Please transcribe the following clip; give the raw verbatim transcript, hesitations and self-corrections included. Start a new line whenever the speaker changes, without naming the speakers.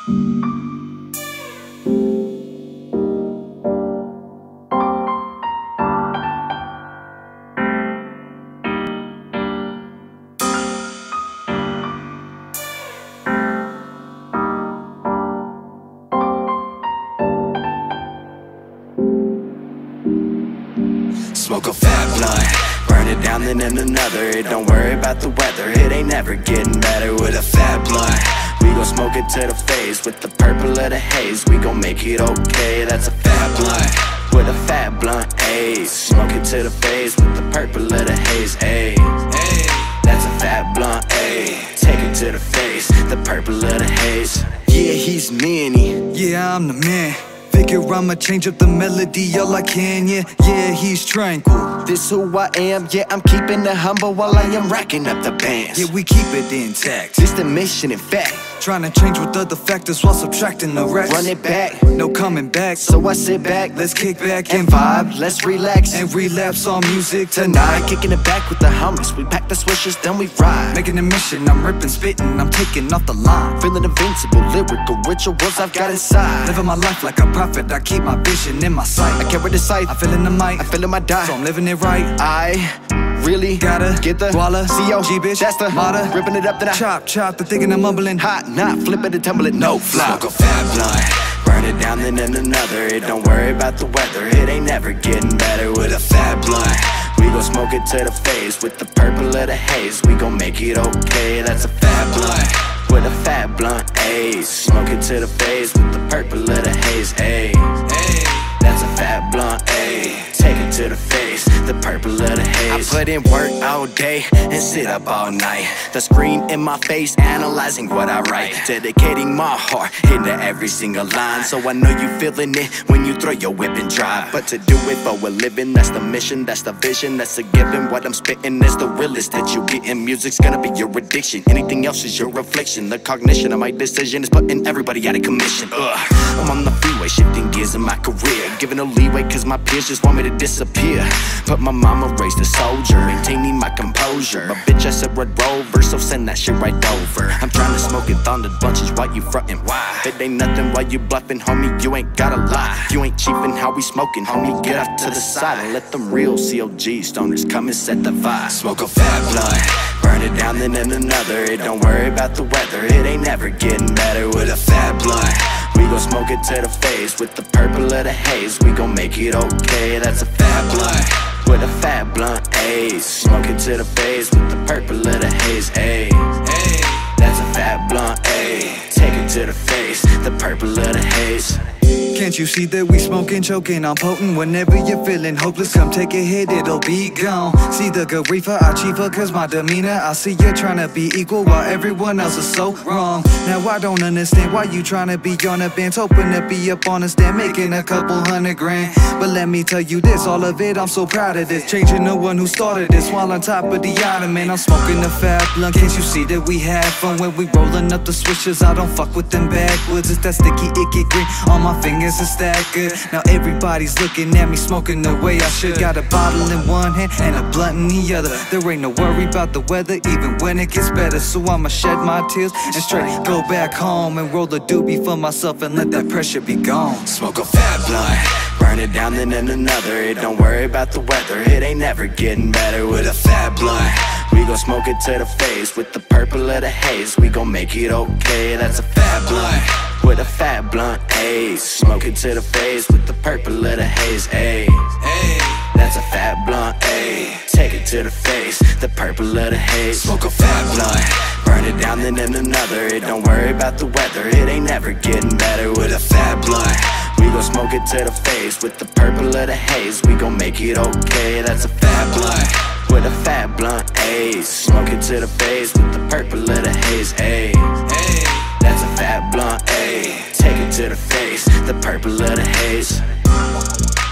Smoke a fat blunt, burn it down then in another. It don't worry about the weather, it ain't never getting better with a fat blunt. We gon' smoke it to the face with the purple of the haze. We gon' make it okay, that's a fat blunt. With a fat blunt, ayy. Smoke it to the face with the purple of the haze, ayy. That's a fat blunt, ayy. Take it to the face, the purple of the haze. Yeah, he's many.
Yeah, I'm the man. Figure I'ma change up the melody all I can, yeah, yeah, he's tranquil.
This who I am, yeah, I'm keeping it humble while I am racking up the bands.
Yeah, we keep it intact.
This the mission, in fact.
Trying to change with other factors while subtracting the rest.
Run it back,
no coming back.
So I sit back,
let's kick back
and vibe. Let's relax
and relapse on music
tonight. Kicking it back with the hummus. We pack the swishers, then we ride.
Making a mission, I'm ripping, spitting, I'm taking off the line.
Feeling invincible, lyrical rituals I've got inside.
Living my life like a prophet, I keep my vision in my sight.
I carry the sight,
I feel in the mic,
I feel in my die.
So I'm living it right.
I really
gotta
get the
Walla,
C O
G bitch,
that's the
Mata.
Ripping it up then I
chop, chop, the thinking I'm mumbling.
Hot, not flip it and tumble it, no flop. Smoke a fat blunt, burn it down then in another. It don't worry about the weather, it ain't never getting better with a fat blunt. We gon' smoke it to the face with the purple of the haze. We gon' make it okay, that's a fat blunt. With a fat blunt, ayy. Smoke it to the face with the purple of the haze, ayy. That's a fat blunt, ayy. Take it to the face, the purple of the haze. I put in work all day and sit up all night. The screen in my face, analyzing what I write. Dedicating my heart into every single line. So I know you feeling it when you throw your whip and drive. But to do it for a living, that's the mission, that's the vision, that's a given. What I'm spitting is the realest that you get. And music's gonna be your addiction, anything else is your reflection. The cognition of my decision is putting everybody out of commission. Ugh. I'm on the freeway, shifting gears in my career. Giving no leeway cause my peers just want me to disappear. But my mama raised a soldier, maintaining my composure. But bitch, I said Red Rover, so send that shit right over. I'm trying to smoke it on the bunches while you frontin'. Why? It ain't nothing while you bluffing, homie, you ain't gotta lie. You ain't chiefin' how we smoking, homie, get off to the side and let them real C O G stoners come and set the vibe. Smoke a fat blunt, burn it down then in another. It don't worry about the weather, it ain't never getting better with a fat blunt. We gon' smoke it to the face with the purple of the haze. We gon' make it okay, that's a fat blunt. With a fat blunt, ayy. Smoke it to the face with the purple of the haze, ayy. That's a fat blunt, ayy. Take it to the face, the purple of the haze.
Can't you see that we smoking, choking on potent? Whenever you're feeling hopeless, come take a hit, it'll be gone. See the good reefer, I chief cause my demeanor, I see you're trying to be equal while everyone else is so wrong. Now I don't understand why you trying to be on a bench, hoping to be up on a stand, making a couple hundred grand. But let me tell you this, all of it, I'm so proud of this. Changing the one who started this while on top of the ottoman. I'm smoking the fat blunt, can't you see that we had fun when we rolling up the switches? I don't fuck with them backwoods, it's that sticky icky green on my fingers. Is that good? Now everybody's looking at me smoking the way I should. Got a bottle in one hand and a blunt in the other. There ain't no worry about the weather even when it gets better. So I'ma shed my tears and straight go back home and roll the doobie for myself and let that pressure be gone.
Smoke a fat blunt, burn it down then in another. It don't worry about the weather, it ain't never getting better with a fat blunt. We gon' smoke it to the face with the purple of the haze. We gon' make it okay, that's a fat blunt. With a fat blunt, ayy. Smoke it to the face with the purple of the haze, ayy. That's a fat blunt, ayy. Take it to the face, the purple of the haze. Smoke a fat blunt, burn it down then in another. It don't worry about the weather, it ain't never getting better with a fat blunt. We gon' smoke it to the face with the purple of the haze. We gon' make it okay, that's a fat blunt. With a fat blunt, ayy. Smoke it to the face with the purple of the haze, ayy. That's a fat blunt, ayy. Take it to the face, the purple of the haze.